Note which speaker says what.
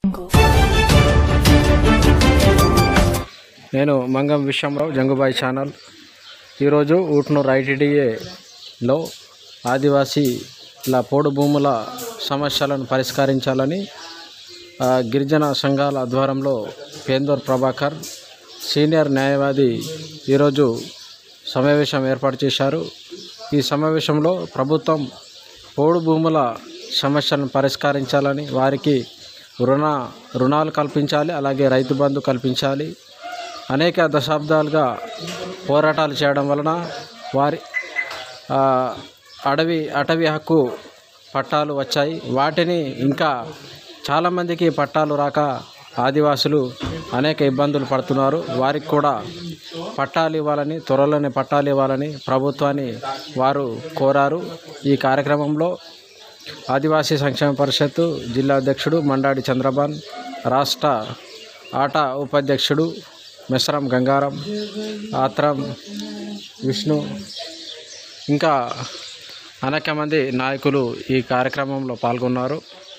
Speaker 1: నేను మంగం విశ్వంరావు జంగుబాయి ఛానల్. ఈరోజు ఊట్నూరు ఐటీడీఏలో ఆదివాసీల పోడు భూముల సమస్యలను పరిష్కరించాలని గిరిజన సంఘాల ఆధ్వర్యంలో పేందూర్ ప్రభాకర్ సీనియర్ న్యాయవాది ఈరోజు సమావేశం ఏర్పాటు చేశారు. ఈ సమావేశంలో ప్రభుత్వం పోడు భూముల సమస్యలను పరిష్కరించాలని, వారికి రుణాలు కల్పించాలి, అలాగే రైతు బంధు కల్పించాలి. అనేక దశాబ్దాలుగా పోరాటాలు చేయడం వలన వారి అటవీ హక్కు పట్టాలు వచ్చాయి. వాటిని ఇంకా చాలామందికి పట్టాలు రాక ఆదివాసులు అనేక ఇబ్బందులు పడుతున్నారు. వారికి కూడా పట్టాలు ఇవ్వాలని, త్వరలోనే పట్టాలు ఇవ్వాలని ప్రభుత్వాన్ని వారు కోరారు. ఈ కార్యక్రమంలో ఆదివాసీ సంక్షేమ పరిషత్తు జిల్లా అధ్యక్షుడు మండాడి చంద్రబాన్, రాష్ట్ర ఆటా ఉపాధ్యక్షుడు మెస్రం గంగారం, ఆత్రం విష్ణు, ఇంకా అనేక మంది నాయకులు ఈ కార్యక్రమంలో పాల్గొన్నారు.